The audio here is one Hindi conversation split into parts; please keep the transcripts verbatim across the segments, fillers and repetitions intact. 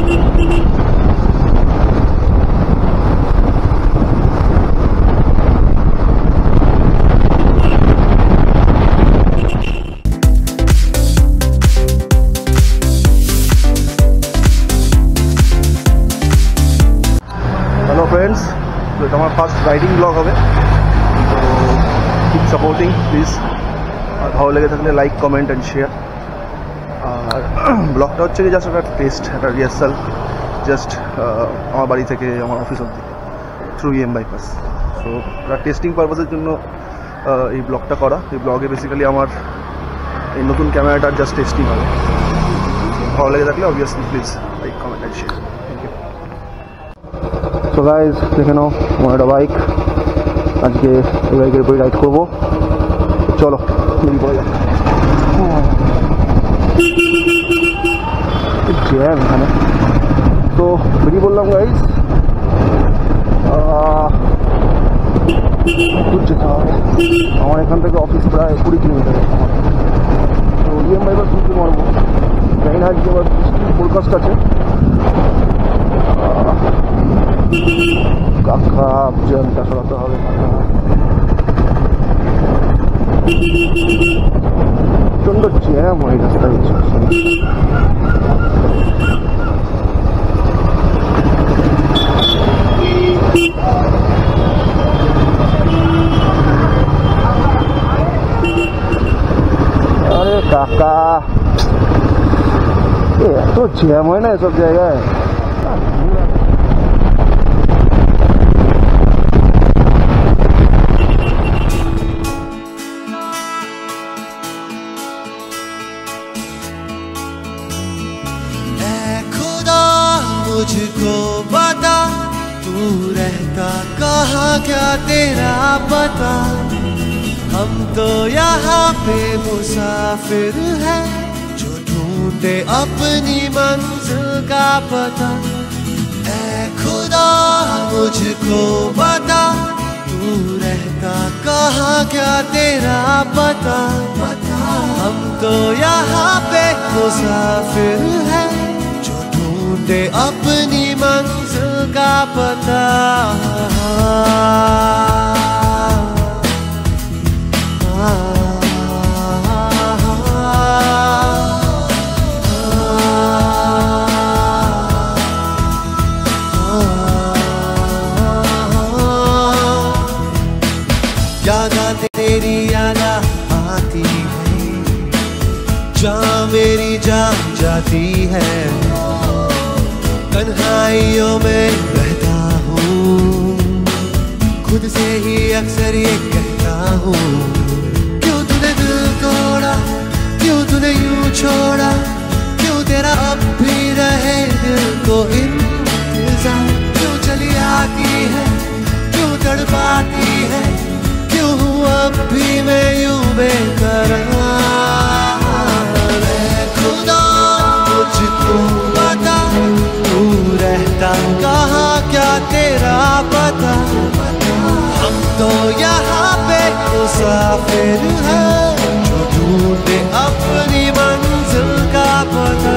फ्रेंड्स, तो এটা আমার ফার্স্ট রাইডিং ব্লগ হবে, তো কিপ সাপোর্টিং প্লিজ। আর ভালো লেগে থাকলে লাইক, কমেন্ট অ্যান্ড শেয়ার। আর ব্লগটা হচ্ছে কি জাস্ট একটা টেস্ট, একটা রিহার্সাল, জাস্ট আমার বাড়ি থেকে আমার অফিস অবধি থ্রু ইএম বাইপাস। সো একটা টেস্টিং পারপাসের জন্য এই ব্লগটা করা। এই ব্লগে বেসিক্যালি আমার এই নতুন ক্যামেরাটার জাস্ট টেস্টিং হবে। ভালো লেগে থাকলে obviously please like, comment and share. তো গাইজ, দেখে নাও আমার একটা বাইক, আজকে এই বাইকের উপরে রাইড করবো। চলো বেরিয়ে পড়া যাক। জ্যাম এখানে, তো বেরিয়ে বললাম গাইজ। দূর যেতে হবে আমার এখান থেকে, অফিস প্রায় কুড়ি কিলোমিটার। তো ইএম বাইপাস শুনতে মারবো, জানি না আজকে আবার বৃষ্টির ফোরকাস্ট আছে। কাকা জ্যামটা সরাতে হবে, প্রচন্ড জ্যাম হয়ে রাস্তা হচ্ছে। আরে কাকা, এত জ্যাম হয় না এসব জায়গায়। मुझको बता तू रहता कहाँ, क्या तेरा पता। हम तो यहाँ पे मुसाफिर हैं, जो ढूंढे अपनी मंजिल का पता। ऐ खुदा मुझको बता तू रहता कहाँ, क्या तेरा पता। हम तो यहाँ पे मुसाफिर हैं, ढूंढे अपनी मंजिल का पता। यादा तेरी यादा आती है, जहाँ मेरी जान जाती है। तन्हाइयों में रहता हूँ, खुद से ही अक्सर ये कहता हूँ। क्यों तूने दिल तोड़ा, क्यों तूने यूं छोड़ा, क्यों तेरा अब भी रहे दिल को इंतजार। क्यों चली आती है, क्यों तड़पाती है, क्यों हूँ अब भी मैं यूं बेकरार। खुदा मुझको बता तू रहता कहाँ, क्या तेरा पता। हम तो यहाँ पे मुसाफिर हैं, जो ढूंढे अपनी मंजिल का पता।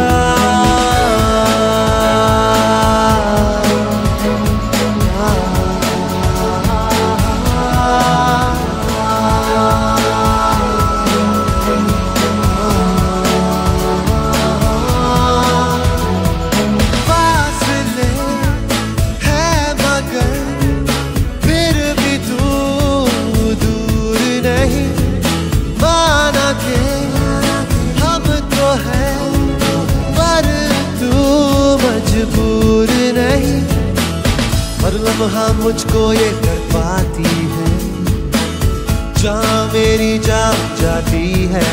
मजबूर नहीं, हर लम्हा मुझको ये तड़पाती है, जहाँ मेरी जान जाती है।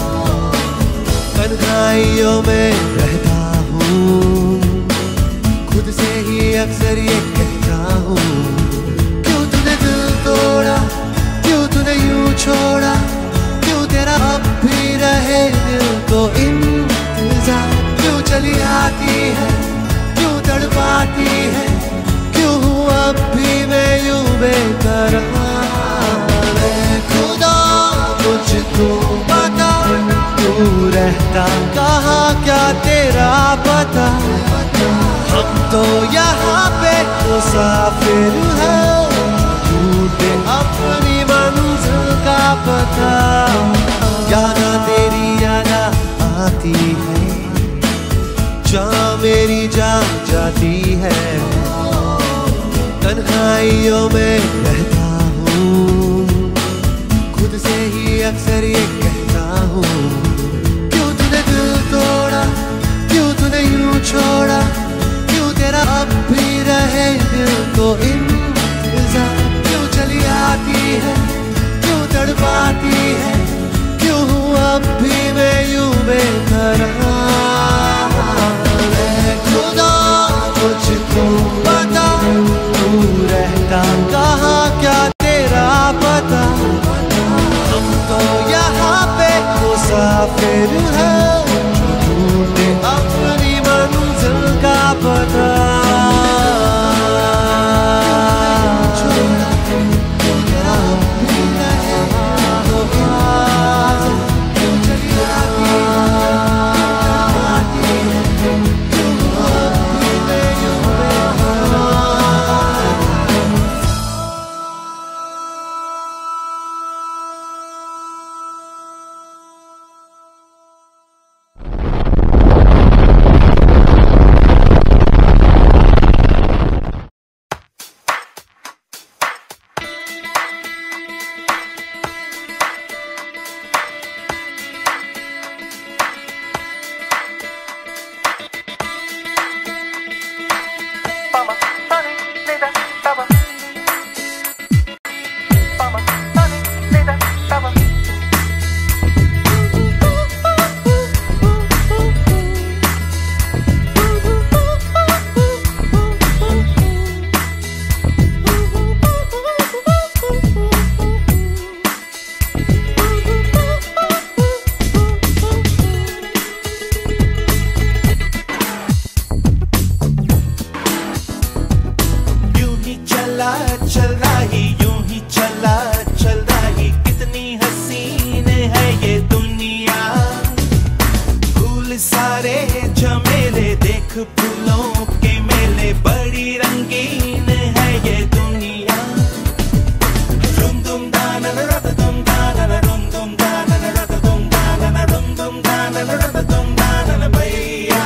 तन्हाइयों में रहता हूँ, खुद से ही अक्सर ये कहता हूँ। क्यों तूने दिल तोड़ा, क्यों तूने यूं छोड़ा, क्यों तेरा अब भी रहे दिल को इंतजार। क्यों चली आती है, क्यों तड़पाती है, क्यों हूँ अब भी मैं यूं बेकरार। खुदा मुझको बता तू रहता कहाँ, क्या तेरा पता। तो यहाँ पे मुसाफिर हैं, ढूंढे अपनी मंजिल का पता। यादा तेरी यादा आती है, जहाँ मेरी जान जाती है। तन्हाइयों में रहता हूँ, खुद से ही अक्सर ये कहता हूँ, क्यों तूने दिल तोड़ा, क्यों तूने यूं छोड़ा, क्यों तेरा अब भी रहे दिल को इंतजार। क्यों चली आती है, क्यों तड़पाती है, क्यों हूँ अब भी मैं यूं बेकरार। खुदा मुझको पता, तू रहता कहाँ क्या तेरा पता। हम तो यहाँ पे मुसाफिर हैं, ढूंढे अपनी मंजिल का पता। चल रही यूं ही चला चल रही, कितनी हसीन है ये दुनिया। फूल सारे झमेले देख फूलों के मेले, बड़ी रंगीन है ये दुनिया। रुम दुम दाना रत दुम दाना रुम दुम दाना रत दुम दाना रुम दुम दाना रत दुम दाना भैया।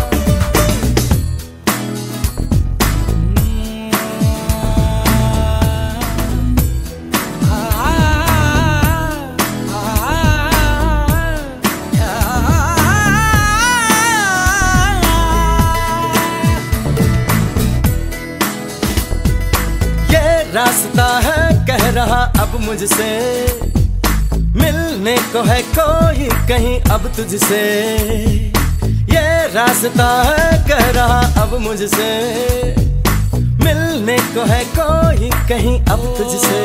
रास्ता है कह रहा अब मुझसे, मिलने को है कोई कहीं अब तुझसे। ये रास्ता है कह रहा अब मुझसे, मिलने को है कोई कहीं अब तुझसे।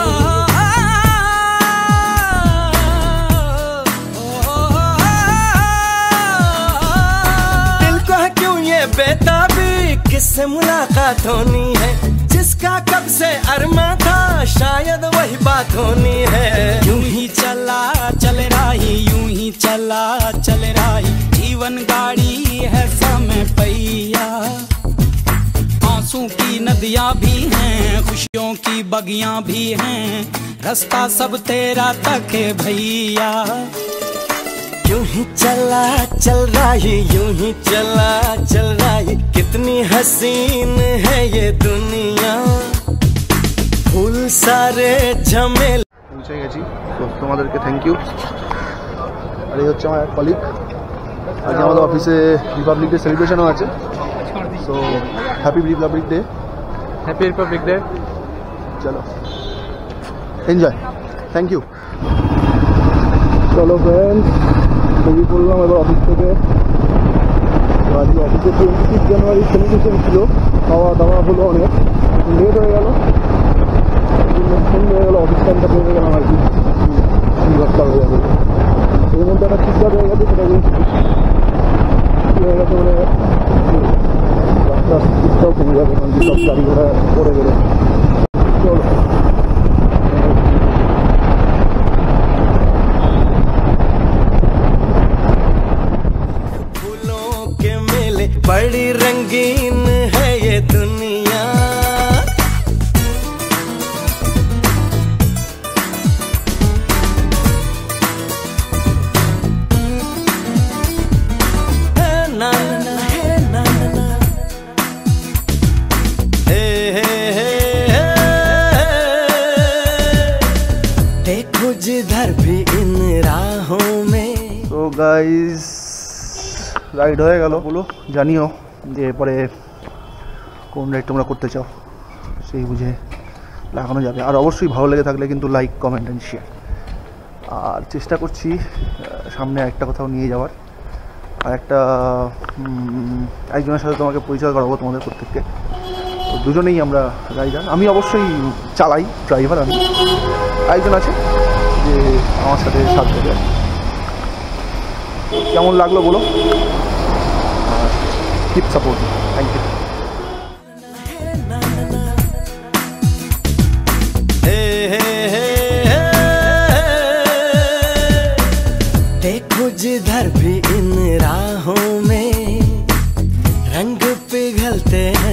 दिल को है क्यों ये बेताबी, किससे मुलाकात होनी है, जिसका कब से अरमा था शायद वही बात होनी है। यूं ही चला चल रही, यूं ही चला चल रही, जीवन गाड़ी है समय पहिया। आंसू की नदियां भी हैं, खुशियों की बगियां भी हैं, रास्ता सब तेरा तक है भैया। यूं ही चला चल रही, यूं ही चला चल रही, कितनी हसीन है ये दुनिया। फूल सारे झमेले পৌঁছে গেছি। তো তোমাদেরকে থ্যাংক ইউ। আর এই হচ্ছে আমার কলিগ, আজ আমাদের অফিসে রিপাবলিক ডে সেলিব্রেশনও আছে। So happy Republic Day. Happy Republic Day. চলো এনজয়, থ্যাংক ইউ। চলো ফ্রেন্ডস, বেরিয়ে পড়লাম এবার অফিস থেকে। তো আজকে অফিসে টোয়েন্টি জানুয়ারি সেলিব্রেশন ছিল, খাওয়া দাওয়া হলো, অনেক লেট হয়ে গেল, হয়ে গেল অফিস টাইমটা পেয়ে গেলাম আর কি, দশটা হয়ে যাবে। এর মধ্যে একটা ঠিকঠাক হয়ে গেছে, সেটা কী হয়ে গেছে মানে রাস্তার ঠিকঠাক কমে যাবে, কারণ সব গাড়ি ঘোড়া পড়ে গেলে। চলো बड़ी रंगीन है গাইস রাইড হয়ে গেল, বলো জানিও যে এরপরে কোন রাইড তোমরা করতে চাও, সেই বুঝে লাগানো যাবে। আর অবশ্যই ভালো লেগে থাকলে কিন্তু লাইক কমেন্ট অ্যান্ড শেয়ার। আর চেষ্টা করছি সামনে একটা কোথাও নিয়ে যাওয়ার, আর একটা একজনের সাথে তোমাকে পরিচয় করাবো তোমাদের প্রত্যেককে। তো দুজনেই আমরা রাইডার, আমি অবশ্যই চালাই, ড্রাইভার আমি, একজন আছে যে আমার সাথে সাথ দেবে। কেমন লাগলো বলো, কিপ সাপোর্ট, থ্যাংক ইউ। देखो जिधर भी इन राहों में रंग पिघलते हैं